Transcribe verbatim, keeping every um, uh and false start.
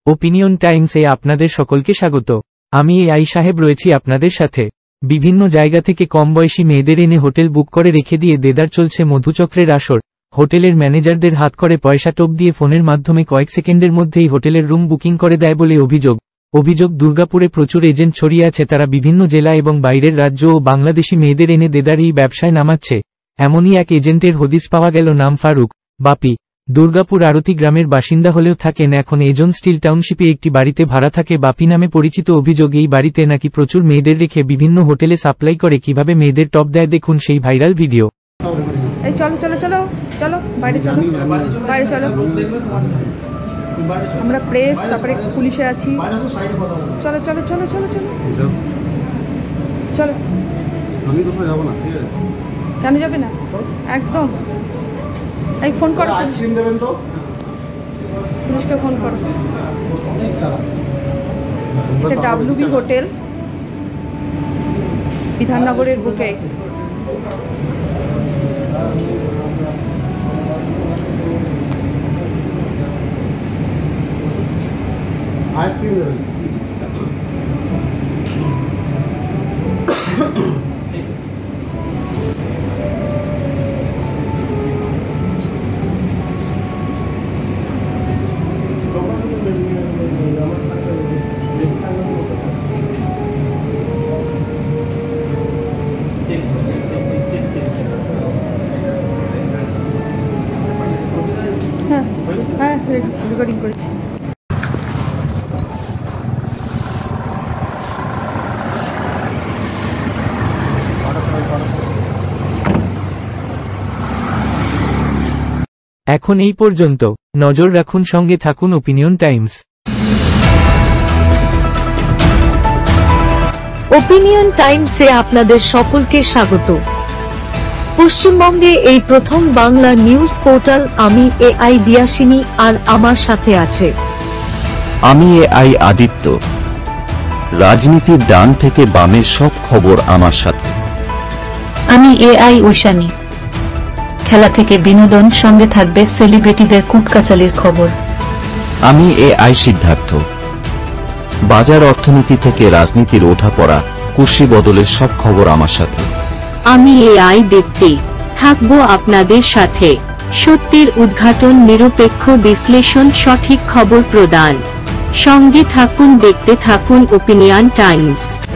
Opinion টাইমসে আপনাদের সকলকে স্বাগত। আমি এ আই সাহেব রয়েছি আপনাদের সাথে। বিভিন্ন জায়গা থেকে কম বয়সী মেয়েদের এনে হোটেল বুক করে রেখে দিয়ে দেদার চলছে মধুচক্রের আসর। হোটেলের ম্যানেজারদের হাত করে পয়সা টোপ দিয়ে ফোনের মাধ্যমে কয়েক সেকেন্ডের মধ্যেই হোটেলের রুম বুকিং করে দেয় বলে অভিযোগ। অভিযোগ দুর্গাপুরে প্রচুর এজেন্ট ছড়িয়ে আছে, তারা বিভিন্ন জেলা এবং বাইরের রাজ্য ও বাংলাদেশি মেয়েদের এনে দেদার এই ব্যবসায় নামাচ্ছে। এমনই এক এজেন্টের হদিস পাওয়া গেল, নাম ফারুক। বাপি দুর্গাপুর আরতি গ্রামের বাসিন্দা হলেও থাকেন এখন এজন স্টিল টাউনশিপে একটি বাড়িতে ভাড়া থাকে। বাপি নামে পরিচিত। অভিযোগ এই বাড়িতে নাকি প্রচুর মেয়েদের রেখে বিভিন্ন হোটেলে সাপ্লাই করে। কিভাবে মেয়েদের টপ দেয় দেখুন সেই ভাইরাল ভিডিও। এই চলো চলো চলো চলো বাইরে চলো বাইরে চলো, আমরা প্রেস তারপরে পুলিশে আছি। চলো চলো চলো চলো চলো চলো। আমি কোথাও যাব না, ঠিক আছে? কেন যাবে না? একদম। এই ফোন করো, আইসক্রিম দেবেন তো, পুলিশকে ফোন করো। এটা ডাব্লিউবি হোটেল, বিধাননগরের বুকে। আইসক্রিম দেবেন। হ্যাঁ হ্যাঁ রেকর্ডিং করেছি। এখন এই পর্যন্ত। নজর রাখুন, সঙ্গে থাকুন ওপিনিয়ন টাইমস। ওপিনিয়ন টাইমসে আপনাদের সকলকে স্বাগত। পশ্চিমবঙ্গে এই প্রথম বাংলা নিউজ পোর্টাল। আমি এ আই দিয়াসিনী, আর আমার সাথে আছে আমি এ আই আদিত্য। রাজনীতির ডান থেকে বামের সব খবর আমার সাথে। আমি এ আই ঐশানী। খেলা থেকে বিনোদন, সঙ্গে থাকবে সেলিব্রিটিদের কুটকাচালির খবর। আমি এ আই সিদ্ধার্থ। বাজার অর্থনীতি থেকে রাজনীতির ওঠাপড়া, কুর্সি বদলের সব খবর আমার সাথে। আমি এ আই দীপ্তি, থাকবো আপনাদের সাথে। সত্যের উদ্ঘাটন, নিরপেক্ষ বিশ্লেষণ, সঠিক খবর প্রদান। সঙ্গে থাকুন, দেখতে থাকুন ওপিনিয়ন টাইমস।